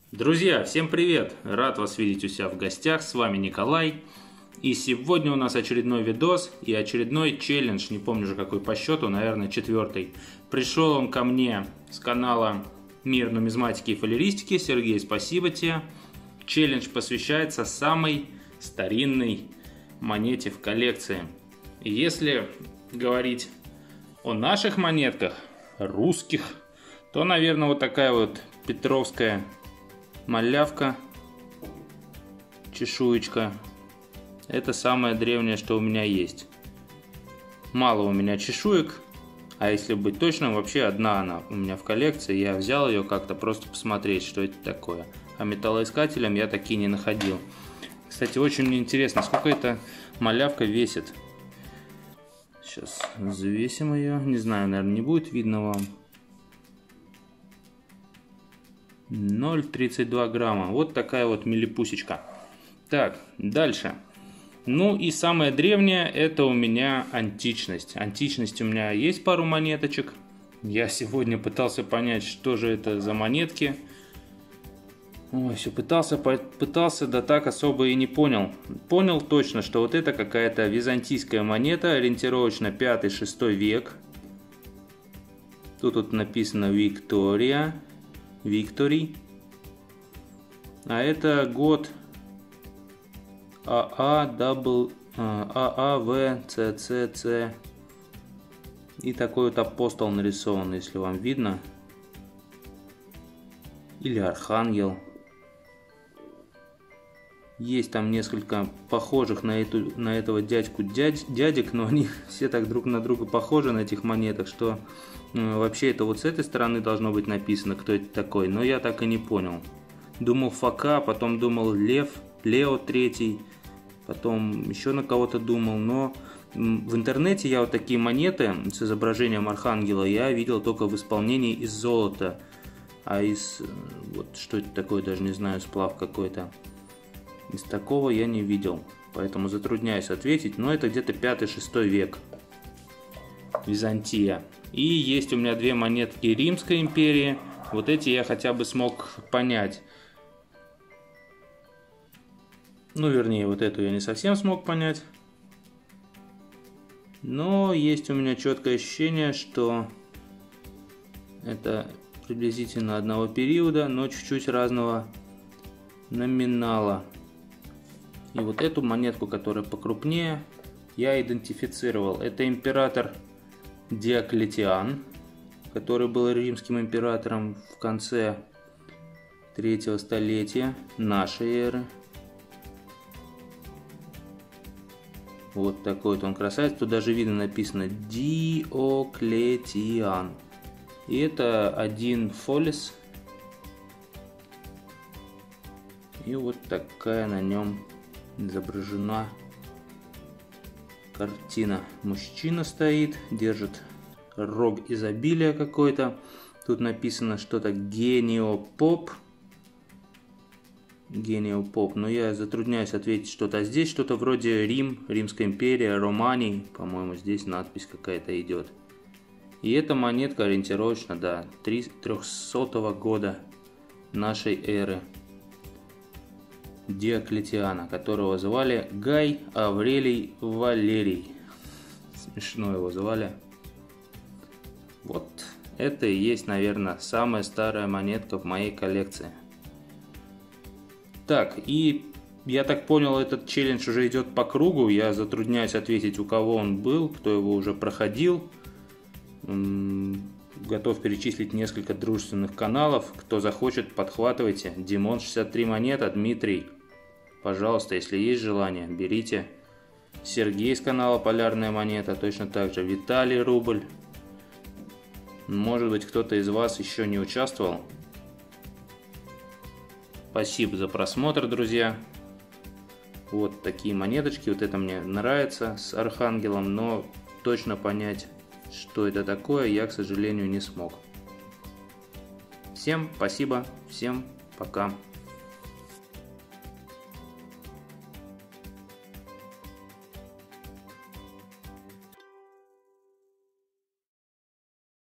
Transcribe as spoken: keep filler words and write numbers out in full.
Друзья, всем привет! Рад вас видеть у себя в гостях, с вами Николай. И сегодня у нас очередной видос и очередной челлендж, не помню же какой по счету, наверное четвертый. Пришел он ко мне с канала Мир нумизматики и фолеристики. Сергей, спасибо тебе. Челлендж посвящается самой старинной монете в коллекции. И если говорить о наших монетках, русских, то, наверное, вот такая вот петровская малявка, чешуечка. Это самое древнее, что у меня есть. Мало у меня чешуек, а если быть точным, вообще одна она у меня в коллекции. Я взял ее как-то просто посмотреть, что это такое. А металлоискателем я такие не находил. Кстати, очень мне интересно, сколько эта малявка весит. Сейчас взвесим ее. Не знаю, наверное, не будет видно вам. ноль целых тридцать два грамма. Вот такая вот милипусечка. Так, дальше. Ну и самое древнее, это у меня античность. Античность у меня есть пару монеточек. Я сегодня пытался понять, что же это за монетки. Ой, все пытался, пытался, да так особо и не понял. Понял точно, что вот это какая-то византийская монета, ориентировочно пятый-шестой век. Тут вот написано Виктория. Виктори. А это год ААВЦЦЦ. И такой вот апостол нарисован, если вам видно. Или архангел. Есть там несколько похожих на, эту, на этого дядьку дядь, дядек, но они все так друг на друга похожи на этих монетах, что ну, вообще это вот с этой стороны должно быть написано, кто это такой, но я так и не понял. Думал Фока, потом думал Лев, Лео третий, потом еще на кого-то думал, но в интернете я вот такие монеты с изображением архангела я видел только в исполнении из золота, а из, вот что это такое, даже не знаю, сплав какой-то. Из такого я не видел, поэтому затрудняюсь ответить, но это где-то пятый-шестой век, Византия. И есть у меня две монетки Римской империи, вот эти я хотя бы смог понять. Ну, вернее, вот эту я не совсем смог понять. Но есть у меня четкое ощущение, что это приблизительно одного периода, но чуть-чуть разного номинала. И вот эту монетку, которая покрупнее, я идентифицировал. Это император Диоклетиан, который был римским императором в конце третьего столетия нашей эры. Вот такой вот он красавец. Тут даже видно написано Диоклетиан. И это один фолис. И вот такая на нем изображена картина. Мужчина стоит, держит рог изобилия какой-то. Тут написано что-то гениопоп. Гениопоп. Но я затрудняюсь ответить что-то. А здесь что-то вроде Рим, Римская империя, Романий. По-моему, здесь надпись какая-то идет. И эта монетка ориентировочно до трехсотого года нашей эры. Диоклетиана, которого звали Гай Аврелий Валерий. Смешно его звали. Вот это и есть, наверное, самая старая монетка в моей коллекции. Так, и я так понял, этот челлендж уже идет по кругу. Я затрудняюсь ответить, у кого он был, кто его уже проходил. Готов перечислить несколько дружественных каналов. Кто захочет, подхватывайте. Димон шестьдесят три монета, Дмитрий. Пожалуйста, если есть желание, берите. Сергей с канала Полярная монета, точно так же. Виталий Рубль. Может быть, кто-то из вас еще не участвовал. Спасибо за просмотр, друзья. Вот такие монеточки. Вот это мне нравится с архангелом, но точно понять, что это такое, я, к сожалению, не смог. Всем спасибо, всем пока.